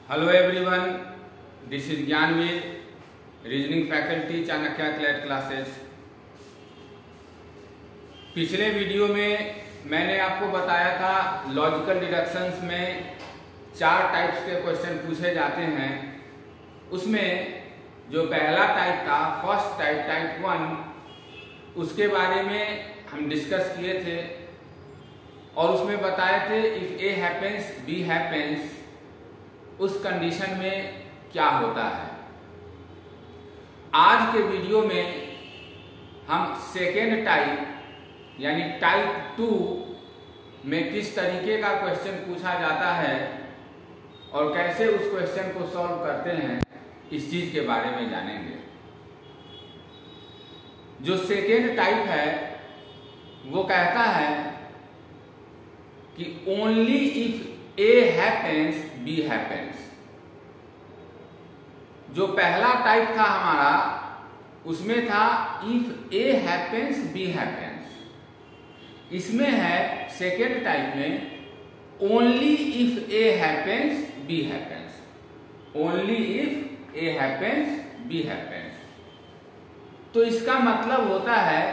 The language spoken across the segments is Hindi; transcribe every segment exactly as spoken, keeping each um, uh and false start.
Hello everyone, this is Gyanveer, reasoning faculty, Chanakya CLAT classes. पिछले वीडियो में मैंने आपको बताया था लॉजिकल डिडक्शंस में चार टाइप्स के क्वेश्चन पूछे जाते हैं। उसमें जो पहला टाइप था, फर्स्ट टाइप, टाइप वन, उसके बारे में हम डिस्कस किए थे और उसमें बताए थे if A happens B happens, उस कंडीशन में क्या होता है। आज के वीडियो में हम सेकेंड टाइप यानी टाइप टू में किस तरीके का क्वेश्चन पूछा जाता है और कैसे उस क्वेश्चन को सॉल्व करते हैं, इस चीज के बारे में जानेंगे। जो सेकेंड टाइप है वो कहता है कि only if A happens B happens. जो पहला टाइप था हमारा, उसमें था if A happens B happens. इसमें है सेकेंड टाइप में only if A happens B happens, only if A happens B happens. तो इसका मतलब होता है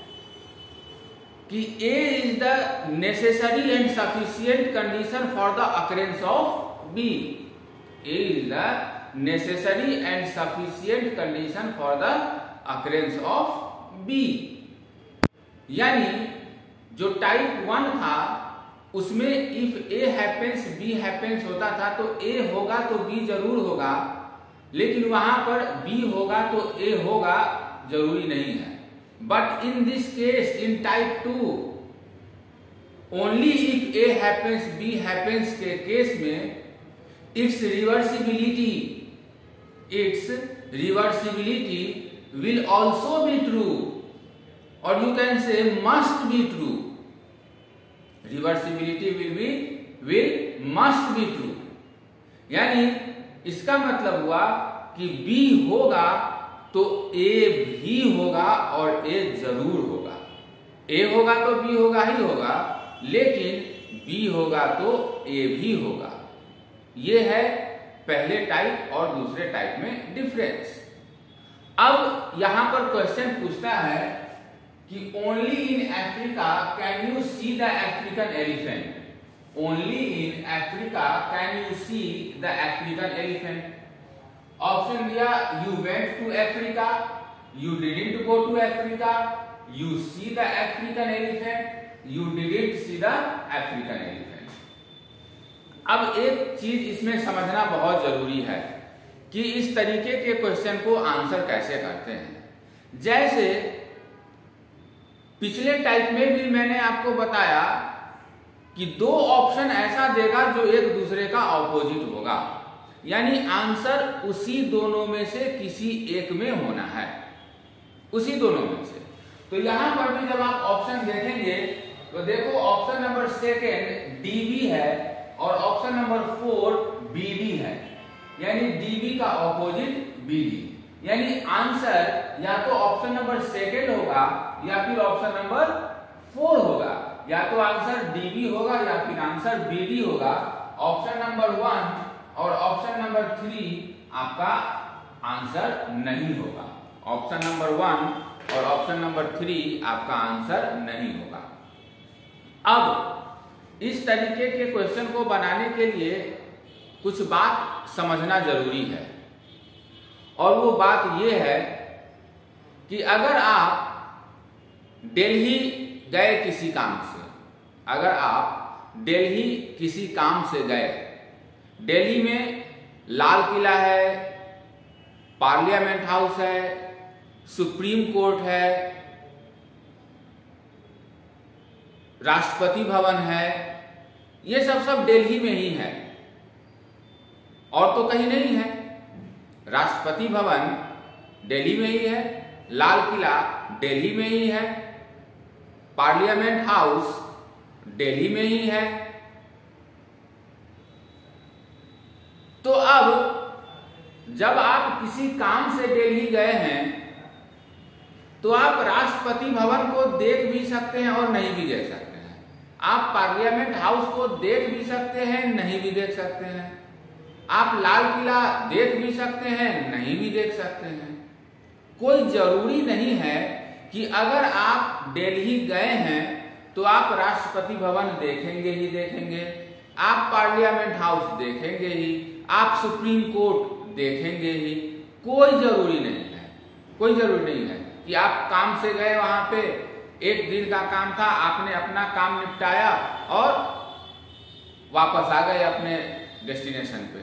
कि A is the necessary and sufficient condition for the occurrence of B. A is the necessary and sufficient condition for the occurrence of B. यानी जो टाइप वन था उसमें if A happens B happens होता था तो A होगा तो B जरूर होगा, लेकिन वहां पर B होगा तो A होगा जरूरी नहीं है। But in this case, in type two, only if A happens B happens के केस में its reversibility, its reversibility will also be true, or you can say must be true. Reversibility will be will must be true. यानी इसका मतलब हुआ कि B होगा तो A भी होगा और A जरूर होगा। A होगा तो B होगा ही होगा, लेकिन B होगा तो A भी होगा। ये है पहले टाइप और दूसरे टाइप में डिफरेंस। अब यहां पर क्वेश्चन पूछता है कि only in Africa can you see the African elephant. Only in Africa can you see the African elephant. Option दिया, you went to Africa, you didn't go to Africa, you see the African elephant, you didn't see the African elephant. अब एक चीज इसमें समझना बहुत जरूरी है कि इस तरीके के क्वेश्चन को आंसर कैसे करते हैं। जैसे पिछले टाइप में भी मैंने आपको बताया कि दो ऑप्शन ऐसा देगा जो एक दूसरे का ऑपोजिट होगा, यानी आंसर उसी दोनों में से किसी एक में होना है, उसी दोनों में से। तो यहां पर भी जब आप ऑप्शन देखेंगे तो देखो ऑप्शन नंबर सेकेंड डीबी है और ऑप्शन नंबर फोर बीडी है, यानी डीबी का ऑपोजिट बीडी। यानी आंसर या तो ऑप्शन नंबर सेकेंड होगा या फिर ऑप्शन नंबर फोर होगा, या तो आंसर डीबी होगा या फिर आंसर बीडी होगा। ऑप्शन नंबर वन और ऑप्शन नंबर थ्री आपका आंसर नहीं होगा। ऑप्शन नंबर वन और ऑप्शन नंबर थ्री आपका आंसर नहीं होगा। अब इस तरीके के क्वेश्चन को बनाने के लिए कुछ बात समझना जरूरी है, और वो बात ये है कि अगर आप दिल्ली गए किसी काम से, अगर आप दिल्ली किसी काम से गए, दिल्ली में लाल किला है, पार्लियामेंट हाउस है, सुप्रीम कोर्ट है, राष्ट्रपति भवन है, ये सब सब दिल्ली में ही है और तो कहीं नहीं है। राष्ट्रपति भवन दिल्ली में ही है, लाल किला दिल्ली में ही है, पार्लियामेंट हाउस दिल्ली में ही है। तो अब जब आप किसी काम से दिल्ली गए हैं तो आप राष्ट्रपति भवन को देख भी सकते हैं और नहीं भी देख सकते हैं। आप पार्लियामेंट हाउस को देख भी सकते हैं, नहीं भी देख सकते हैं। आप लाल किला देख भी सकते हैं, नहीं भी देख सकते हैं। कोई जरूरी नहीं है कि अगर आप दिल्ली गए हैं तो आप राष्ट्रपति भवन देखेंगे ही देखेंगे, आप पार्लियामेंट हाउस देखेंगे ही, आप सुप्रीम कोर्ट देखेंगे ही। कोई जरूरी नहीं है, कोई जरूरी नहीं है कि आप काम से गए, वहां पे एक दिन का काम था, आपने अपना काम निपटाया और वापस आ गए अपने डेस्टिनेशन पे।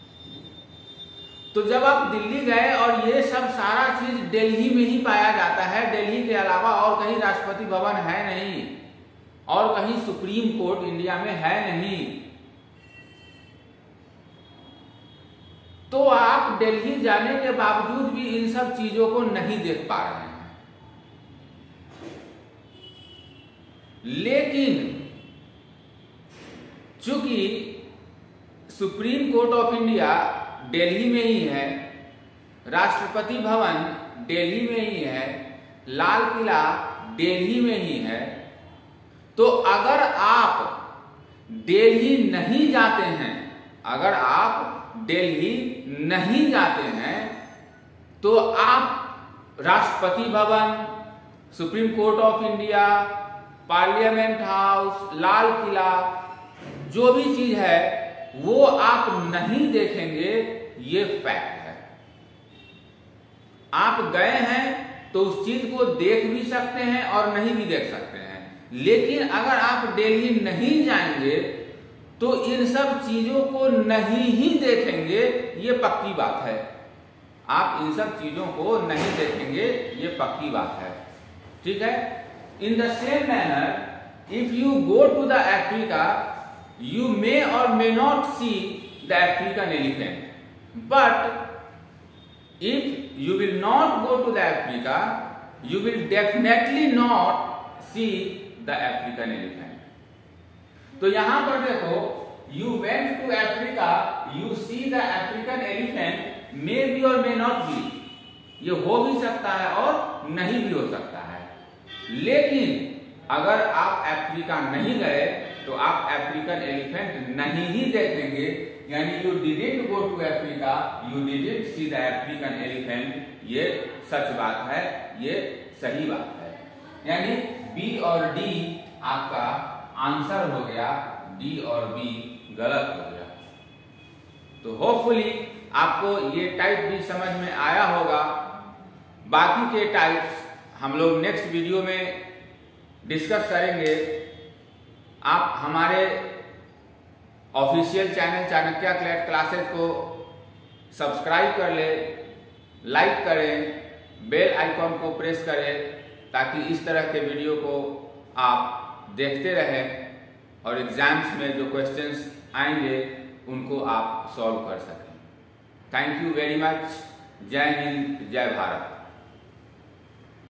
तो जब आप दिल्ली गए और ये सब सारा चीज दिल्ली में ही पाया जाता है, दिल्ली के अलावा और कहीं राष्ट्रपति भवन है नहीं, और कहीं सुप्रीम कोर्ट इंडिया में है नहीं, तो आप दिल्ली जाने के बावजूद भी इन सब चीजों को नहीं देख पा रहे हैं। लेकिन चूंकि Supreme Court of India Delhi में ही है, राष्ट्रपति भवन दिल्ली में ही है, लाल किला दिल्ली में ही है, तो अगर आप दिल्ली नहीं जाते हैं, अगर आप दिल्ली नहीं जाते हैं तो आप Rashtrapati Bhavan, Supreme Court of India, Parliament House, Lal Qila, जो भी चीज है वो आप नहीं देखेंगे, ये फैक्ट है। आप गए हैं तो उस चीज को देख भी सकते हैं और नहीं भी देख सकते हैं, लेकिन अगर आप दिल्ली नहीं जाएंगे तो इन सब चीजों को नहीं ही देखेंगे, ये पक्की बात है। आप इन सब चीजों को नहीं देखेंगे, ये पक्की बात है, ठीक है। In the same manner, if you go to the Africa, you may or may not see the African elephant, but if you will not go to the Africa, you will definitely not see the African elephant. तो यहां पर देखो, you went to Africa, you see the African elephant, may be or may not be, ये हो भी सकता है और नहीं भी हो सकता है। लेकिन अगर आप अफ्रीका नहीं गए तो आप अफ्रीकन एलिफेंट नहीं ही देखेंगे, यानी you didn't go to Africa, you didn't see the African elephant. ये सच बात है, ये सही बात है, यानी बी और डी आपका आंसर हो गया, डी और बी गलत हो गया। तो होपफुली आपको ये टाइप भी समझ में आया होगा। बाकी के टाइप्स हम लोग नेक्स्ट वीडियो में डिस्कस करेंगे। आप हमारे official channel Chanakya CLAT classes को सब्सक्राइब कर ले, लाइक करें, बेल आइकॉन को प्रेस करें, ताकि इस तरह के वीडियो को आप देखते रहें और एग्जाम्स में जो क्वेश्चंस आएंगे उनको आप सॉल्व कर सकें। Thank you very much. Jai Hind, जय भारत।